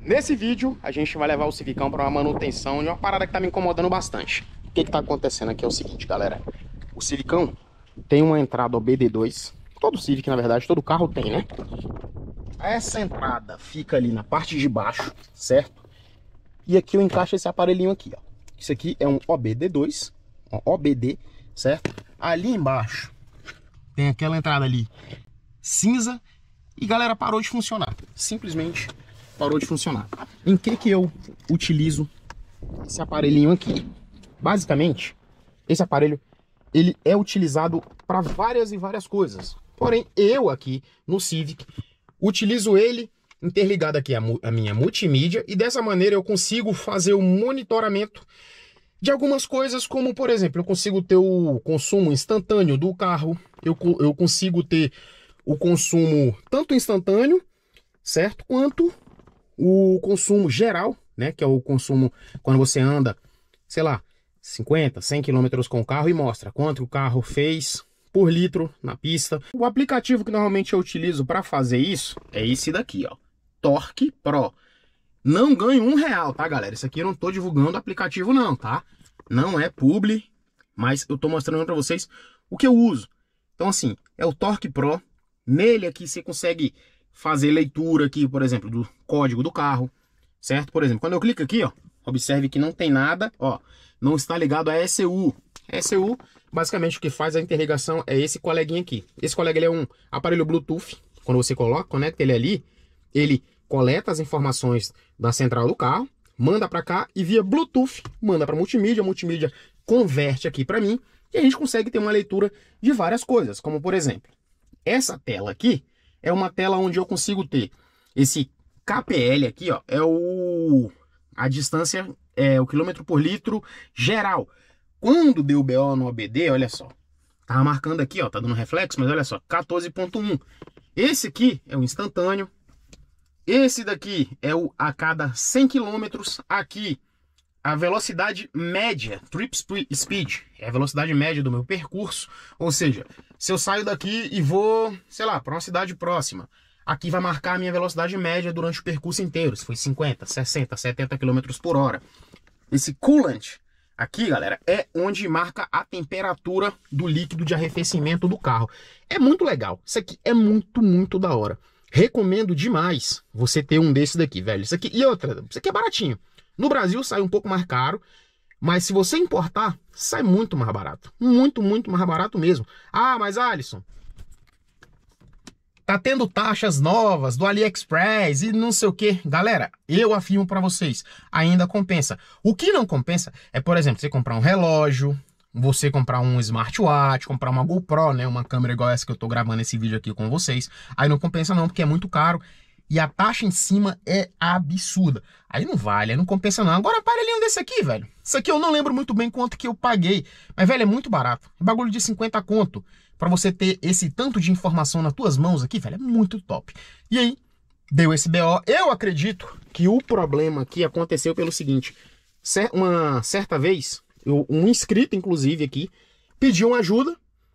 Nesse vídeo, a gente vai levar o Civicão para uma manutenção de uma parada que tá me incomodando bastante. O que tá acontecendo aqui é o seguinte, galera. O Civicão tem uma entrada OBD2. Todo Civic, na verdade, todo carro tem, né? Essa entrada fica ali na parte de baixo, certo? E aqui eu encaixo esse aparelhinho aqui, ó. Isso aqui é um OBD2, ó, OBD, certo? Ali embaixo tem aquela entrada ali cinza e, galera, parou de funcionar. Simplesmente parou de funcionar. Em que eu utilizo esse aparelhinho aqui? Basicamente, esse aparelho, ele é utilizado para várias e várias coisas. Porém, eu aqui no Civic utilizo ele interligado aqui a minha multimídia, e dessa maneira eu consigo fazer o monitoramento de algumas coisas, como, por exemplo, eu consigo ter o consumo instantâneo do carro, eu consigo ter o consumo tanto instantâneo, certo, quanto o consumo geral, né, que é o consumo quando você anda, sei lá, 50, 100 km com o carro e mostra quanto o carro fez por litro na pista. O aplicativo que normalmente eu utilizo para fazer isso é esse daqui, ó, Torque Pro. Não ganho R$1, tá, galera? Isso aqui eu não tô divulgando o aplicativo não, tá? Não é publi, mas eu tô mostrando para vocês o que eu uso. Então, assim, é o Torque Pro. Nele aqui você consegue fazer leitura aqui, por exemplo, do código do carro, certo? Por exemplo, quando eu clico aqui, ó, observe que não tem nada, ó, não está ligado a ECU. ECU, basicamente o que faz a interligação é esse coleguinha aqui. Esse colega, ele é um aparelho Bluetooth. Quando você conecta ele ali, ele coleta as informações da central do carro, manda para cá e via Bluetooth manda para multimídia. A multimídia converte aqui para mim e a gente consegue ter uma leitura de várias coisas, como por exemplo, essa tela aqui é uma tela onde eu consigo ter esse KPL aqui, ó, é a distância, é o quilômetro por litro geral. Quando deu BO no OBD, olha só, tava marcando aqui, ó, tá dando reflexo, mas olha só, 14.1. Esse aqui é o instantâneo. Esse daqui é o a cada 100 km. Aqui, a velocidade média, trip speed, é a velocidade média do meu percurso. Ou seja, se eu saio daqui e vou, sei lá, para uma cidade próxima, aqui vai marcar a minha velocidade média durante o percurso inteiro. Se foi 50, 60, 70 km por hora. Esse coolant aqui, galera, é onde marca a temperatura do líquido de arrefecimento do carro. É muito legal. Isso aqui é muito, muito da hora. Recomendo demais você ter um desse daqui, velho. Isso aqui, e outra, isso aqui é baratinho. No Brasil sai um pouco mais caro, mas se você importar, sai muito mais barato. Muito, muito mais barato mesmo. Ah, mas Alisson, tá tendo taxas novas do AliExpress e não sei o que. Galera, eu afirmo para vocês, ainda compensa. O que não compensa é, por exemplo, você comprar um relógio, você comprar um smartwatch, comprar uma GoPro, né, uma câmera igual essa que eu tô gravando esse vídeo aqui com vocês. Aí não compensa não, porque é muito caro e a taxa em cima é absurda. Aí não vale, aí não compensa não. Agora aparelhinho desse aqui, velho. Isso aqui eu não lembro muito bem quanto que eu paguei, mas, velho, é muito barato. É bagulho de 50 conto. Pra você ter esse tanto de informação nas tuas mãos aqui, velho, é muito top. E aí, deu esse BO. Eu acredito que o problema aqui aconteceu pelo seguinte. Uma certa vez, um inscrito, inclusive, aqui, pediu uma ajuda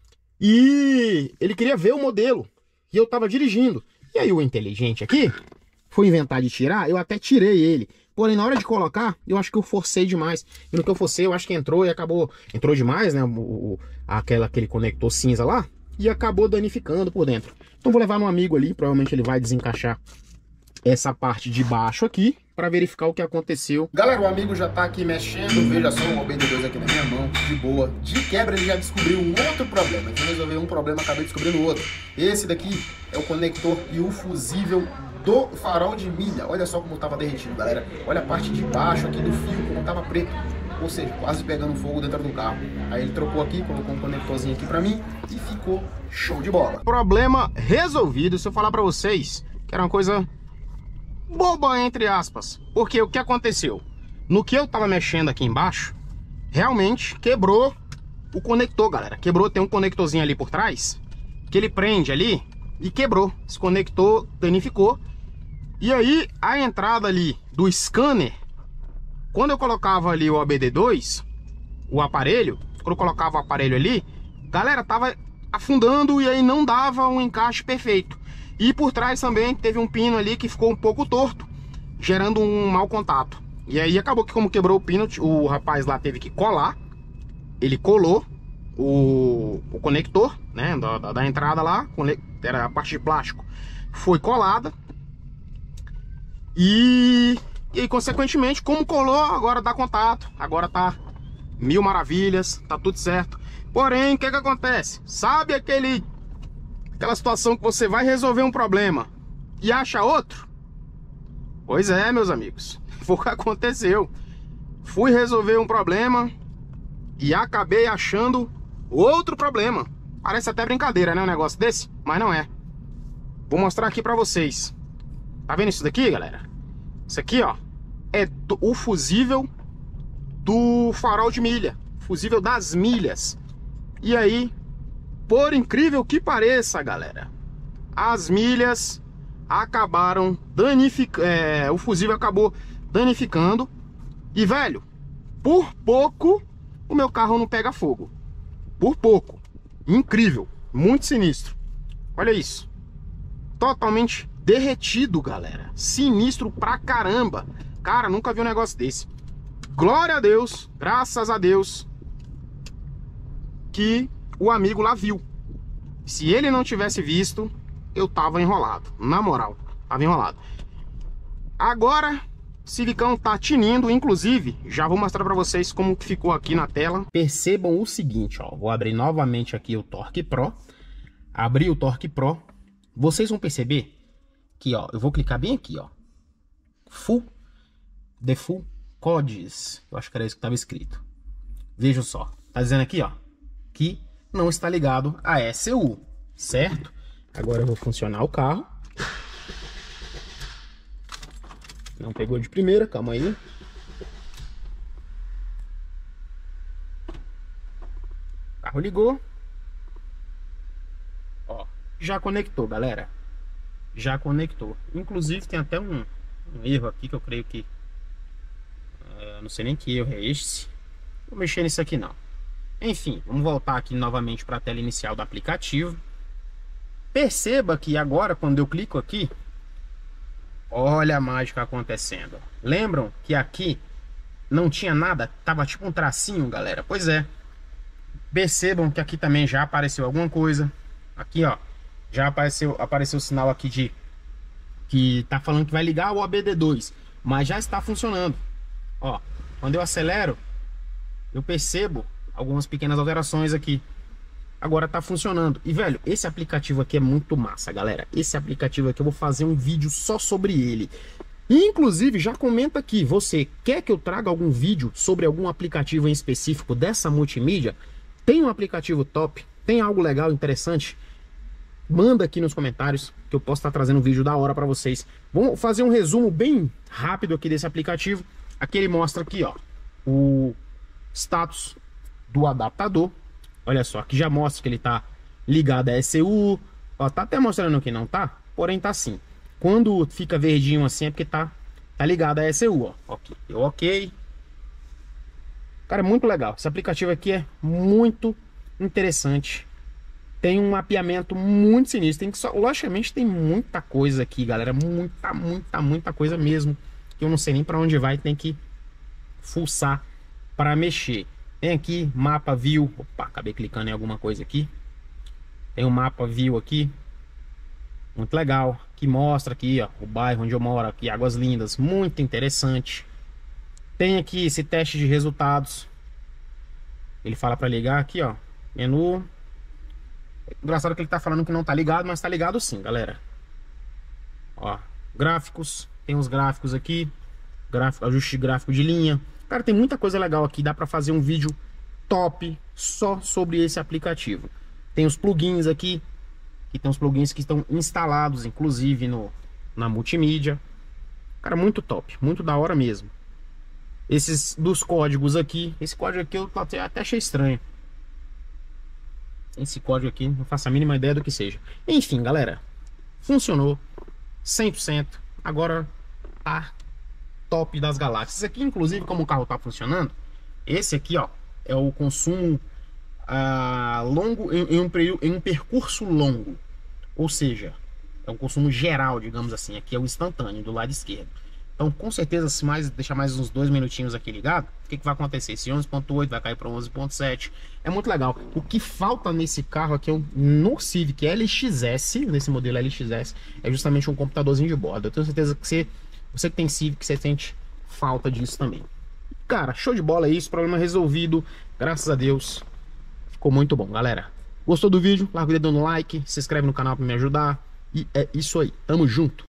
e ele queria ver o modelo. E eu tava dirigindo. E aí o inteligente aqui foi inventar de tirar, eu até tirei ele. Porém, na hora de colocar, eu acho que eu forcei demais. E no que eu forcei, eu acho que entrou e acabou... Entrou demais, né? Aquele conector cinza lá. E acabou danificando por dentro. Então vou levar um amigo ali. Provavelmente ele vai desencaixar essa parte de baixo aqui para verificar o que aconteceu. Galera, o amigo já tá aqui mexendo. Veja só, o OBD2 aqui na minha mão, de boa. De quebra, ele já descobriu um outro problema. Então resolveu um problema, acabei descobrindo outro. Esse daqui é o conector e o fusível do farol de milha. Olha só como tava derretido, galera. Olha a parte de baixo aqui do fio, como tava preto. Ou seja, quase pegando fogo dentro do carro. Aí ele trocou aqui, colocou um conectorzinho aqui pra mim e ficou show de bola. Problema resolvido. Se eu falar pra vocês que era uma coisa boba, entre aspas. Porque o que aconteceu? No que eu tava mexendo aqui embaixo, realmente quebrou o conector, galera. Quebrou, tem um conectorzinho ali por trás, que ele prende ali e quebrou. Esse conector danificou. E aí, a entrada ali do scanner, quando eu colocava ali o OBD2, o aparelho, quando eu colocava o aparelho ali, galera, tava afundando e aí não dava um encaixe perfeito. E por trás também teve um pino ali que ficou um pouco torto. gerando um mau contato. E aí acabou que, como quebrou o pino, o rapaz lá teve que colar. Ele colou o conector, né, da entrada lá, era a parte de plástico, foi colada. E consequentemente, como colou, agora dá contato. Agora tá mil maravilhas, tá tudo certo. Porém, o que acontece? Sabe aquela situação que você vai resolver um problema e acha outro? Pois é, meus amigos, foi o que aconteceu. Fui resolver um problema e acabei achando outro problema. Parece até brincadeira, né, um negócio desse? Mas não é. Vou mostrar aqui pra vocês. Tá vendo isso daqui, galera? Isso aqui, ó, é o fusível do farol de milha. Fusível das milhas. E aí, por incrível que pareça, galera, as milhas acabaram danificando, o fusível acabou danificando. E, velho, por pouco o meu carro não pega fogo. Por pouco. Incrível. Muito sinistro. Olha isso. Totalmente derretido, galera. Sinistro pra caramba. Cara, nunca vi um negócio desse. Glória a Deus, graças a Deus, que o amigo lá viu. Se ele não tivesse visto, eu tava enrolado. Na moral, tava enrolado. Agora, o silicão tá tinindo. Inclusive, já vou mostrar pra vocês como que ficou aqui na tela. Percebam o seguinte, ó. Vou abrir novamente aqui o Torque Pro. Abri o Torque Pro. Vocês vão perceber que, ó, eu vou clicar bem aqui, ó. Default Codes. Eu acho que era isso que estava escrito. Vejam só. Tá dizendo aqui, ó, que não está ligado a ECU, certo? Agora eu vou funcionar o carro. Não pegou de primeira, calma aí. O carro ligou. Ó, já conectou, galera. Já conectou. Inclusive tem até um erro aqui que eu creio que... não sei nem que erro é esse. Vou mexer nisso aqui não. Enfim, vamos voltar aqui novamente para a tela inicial do aplicativo. Perceba que agora, quando eu clico aqui, olha a mágica acontecendo. Lembram que aqui não tinha nada? Tava tipo um tracinho, galera. Pois é. Percebam que aqui também já apareceu alguma coisa. Aqui, ó, já apareceu o sinal aqui de que tá falando que vai ligar o OBD2, mas já está funcionando. Ó, quando eu acelero, eu percebo algumas pequenas alterações aqui. Agora tá funcionando. E, velho, esse aplicativo aqui é muito massa, galera. Esse aplicativo aqui eu vou fazer um vídeo só sobre ele. Inclusive, já comenta aqui, você quer que eu traga algum vídeo sobre algum aplicativo em específico dessa multimídia? Tem um aplicativo top? Tem algo legal, interessante? Manda aqui nos comentários que eu posso estar trazendo um vídeo da hora para vocês. Vamos fazer um resumo bem rápido aqui desse aplicativo. Aqui ele mostra aqui, ó, o status do adaptador. Olha só, aqui já mostra que ele tá ligado a ECU. Ó, tá até mostrando que não tá, porém tá sim. Quando fica verdinho assim é porque tá ligado a ECU, ó. Ok. Cara, é muito legal. Esse aplicativo aqui é muito interessante. Tem um mapeamento muito sinistro. Tem que só, logicamente tem muita coisa aqui, galera. Muita coisa mesmo. Que eu não sei nem para onde vai. Tem que fuçar para mexer. Tem aqui mapa view. Opa, acabei clicando em alguma coisa aqui. Tem um mapa view aqui. Muito legal. Que mostra aqui, ó, o bairro onde eu moro aqui, Águas Lindas. Muito interessante. Tem aqui esse teste de resultados. Ele fala para ligar aqui, ó. Menu. Engraçado que ele tá falando que não tá ligado, mas tá ligado sim, galera. Ó, gráficos. Tem uns gráficos aqui. Ajuste gráfico de linha. Cara, tem muita coisa legal aqui. Dá pra fazer um vídeo top só sobre esse aplicativo. Tem os plugins aqui. Que tem uns plugins que estão instalados, inclusive, na multimídia. Cara, muito top. Muito da hora mesmo. Esses dos códigos aqui. Esse código aqui eu até achei estranho. Esse código aqui, não faço a mínima ideia do que seja. Enfim, galera. Funcionou 100%. Agora tá top das galáxias. Aqui, inclusive, como o carro tá funcionando, esse aqui, ó, é o consumo longo em um percurso longo. Ou seja, é um consumo geral, digamos assim. Aqui é o instantâneo, do lado esquerdo. Então, com certeza, se deixar mais uns 2 minutinhos aqui ligado, o que vai acontecer? Esse 11.8 vai cair para 11.7. É muito legal. O que falta nesse carro aqui, no Civic LXS, nesse modelo LXS, é justamente um computadorzinho de bordo. Eu tenho certeza que você que tem Civic, você sente falta disso também. Cara, show de bola, é isso. Problema resolvido. Graças a Deus. Ficou muito bom, galera. Gostou do vídeo? Larga o dedo no like, se inscreve no canal para me ajudar. E é isso aí. Tamo junto.